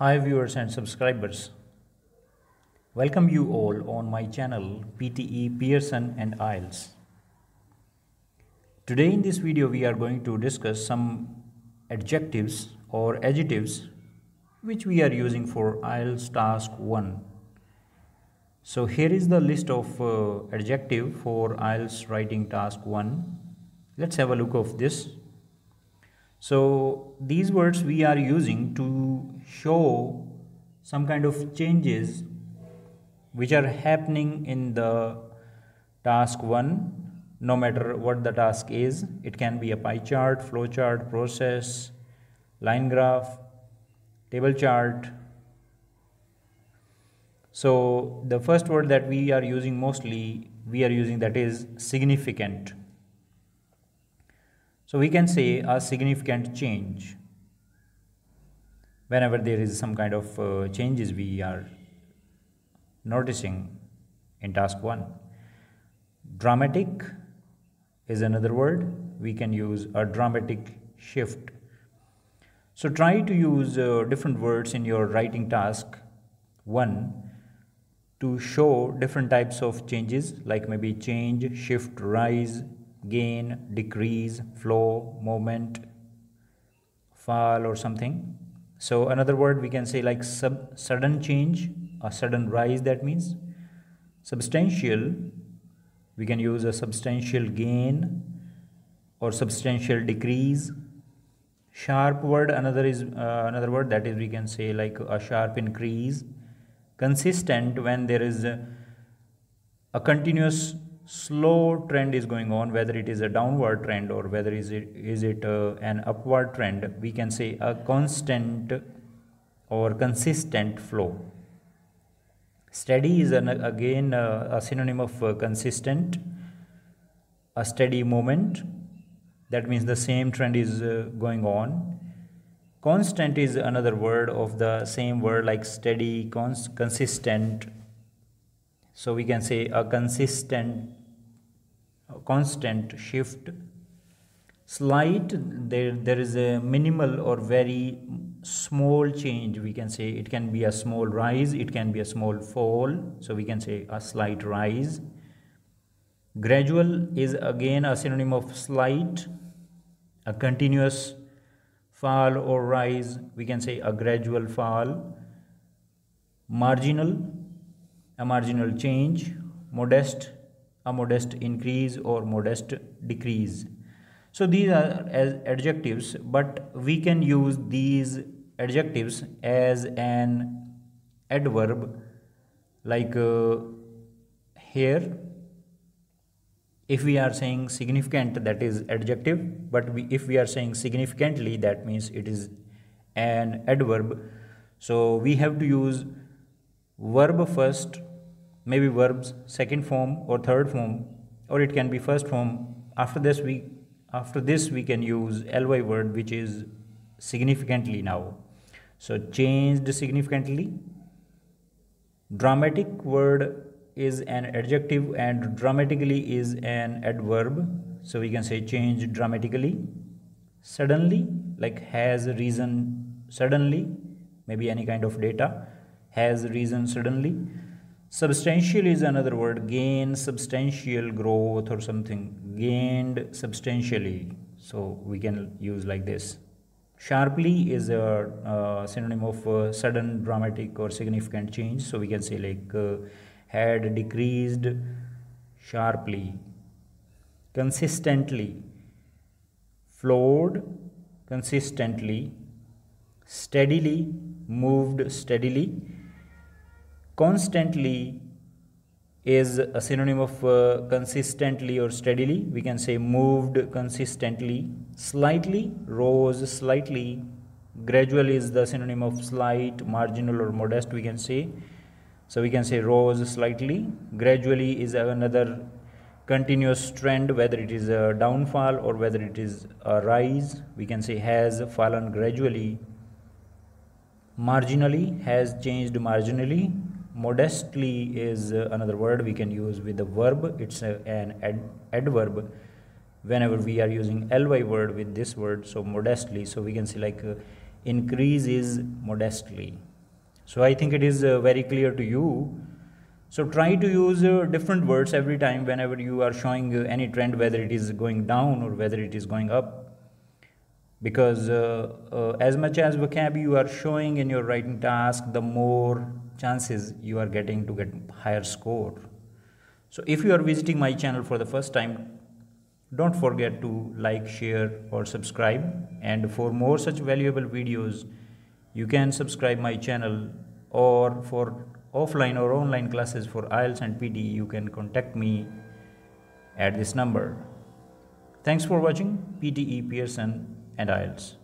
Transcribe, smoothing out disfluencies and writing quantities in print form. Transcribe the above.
Hi viewers and subscribers. Welcome you all on my channel PTE Pearson and IELTS. Today in this video we are going to discuss some adjectives or adjectives which we are using for IELTS task 1. So here is the list of adjective for IELTS writing task 1. Let's have a look of this. So these words we are using to show some kind of changes which are happening in the task 1, no matter what the task is. It can be a pie chart, flow chart, process, line graph, table chart. So the first word that we are using that is significant. So we can say a significant change. Whenever there is some kind of changes we are noticing in task 1. Dramatic is another word. We can use a dramatic shift. So try to use different words in your writing task 1 to show different types of changes, like maybe change, shift, rise, gain, decrease, flow, movement, fall or something. So another word we can say like sudden change, a sudden rise, that means. Substantial, we can use a substantial gain or substantial decrease. Sharp word, another word that is we can say like a sharp increase. Consistent, when there is a continuous slow trend is going on, whether it is a downward trend or whether is it an upward trend, we can say a constant or consistent flow. Steady is again a synonym of consistent, a steady movement, that means the same trend is going on. Constant is another word of the same word like steady, consistent. So we can say a constant shift. Slight, there is a minimal or very small change. We can say it can be a small rise, it can be a small fall, so we can say a slight rise. Gradual is again a synonym of slight, a continuous fall or rise, we can say a gradual fall. Marginal, a marginal change. Modest, a modest increase or modest decrease. So these are as adjectives, but we can use these adjectives as an adverb, like here if we are saying significant, that is adjective, but if we are saying significantly, that means it is an adverb. So we have to use verb first, maybe verbs second form or third form, or it can be first form. After this we can use ly word, which is significantly now. So changed significantly. Dramatic word is an adjective and dramatically is an adverb, so we can say change dramatically. Suddenly, like has risen suddenly, maybe any kind of data, has risen suddenly. Substantial is another word, gain substantial growth or something, gained substantially, so we can use like this. Sharply is a synonym of sudden, dramatic or significant change, so we can say like had decreased sharply. Consistently, flowed consistently. Steadily, moved steadily. Constantly is a synonym of consistently or steadily, we can say moved consistently. Slightly, rose slightly. Gradual is the synonym of slight, marginal or modest, we can say. So we can say rose slightly. Gradually is another continuous trend, whether it is a downfall or whether it is a rise, we can say has fallen gradually. Marginally, has changed marginally. Modestly is another word we can use with the verb. It's an adverb whenever we are using ly word with this word, so modestly. So we can say like increase is modestly. So I think it is very clear to you. So try to use different words every time whenever you are showing any trend, whether it is going down or whether it is going up, because as much as vocab you are showing in your writing task, the more chances you are getting to get higher score. So if you are visiting my channel for the first time, don't forget to like, share or subscribe, and for more such valuable videos you can subscribe my channel, or for offline or online classes for IELTS and PTE you can contact me at this number. Thanks for watching PTE, Pearson and IELTS.